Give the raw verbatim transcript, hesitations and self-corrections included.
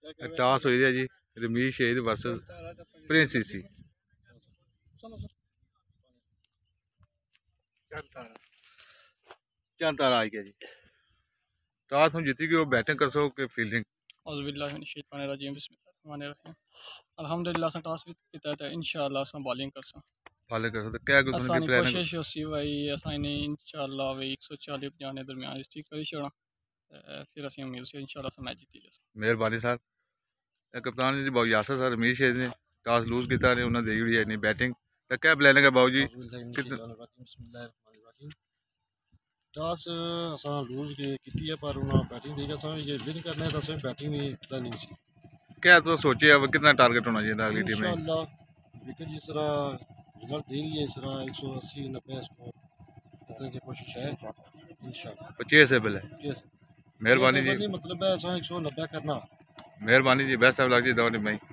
Toss हुई है ji Ramish Shahid versus Prince सीसी। चंद तारा आई गया जी। टॉस हम जीती कि वो बैटिंग कर सो के फील्डिंग। अल्हम्दुलिल्लाह असां टॉस भी कीता ते इंशाअल्लाह असां बॉलिंग करसां। बॉलिंग कर सकते क्या कुछ उनकी असां प्लान है? कोशिश होसी भाई असां ने इंशाअल्लाह भाई एक सौ चालीस पचास के दरमियान ठीक करी छोड़ा फिर असीं उम्मीद से इंशाअल्लाह असां मैच जीती लेसां। मेहरबानी सर। कप्तान जी बाबू यासर सर रमीश शहीद ने टॉस लूज किया ने उन्हें दी हुई है नहीं बैटिंग तो क्या प्लानिंग है बाबू जी? टॉस असां लूज की है पर उन्होंने बैटिंग दी असां ये विन करना है तो असें बैटिंग नहीं प्लानिंग सी। क्या तो सोचिए अब कितना टारगेट होना चाहिए अगली टीम में? इंशाअल्लाह विकेट जिस तरह रिजल्ट दे रही है इस तरह एक सौ अस्सी नब्बे स्कोर करने की कोशिश है इंशाअल्लाह। पच्चीस है बिल है। मेहरबानी जी। मतलब है असां एक सौ नब्बे करना। मेहरबानी जी बेस्ट ऑफ लक जी दवा भाई।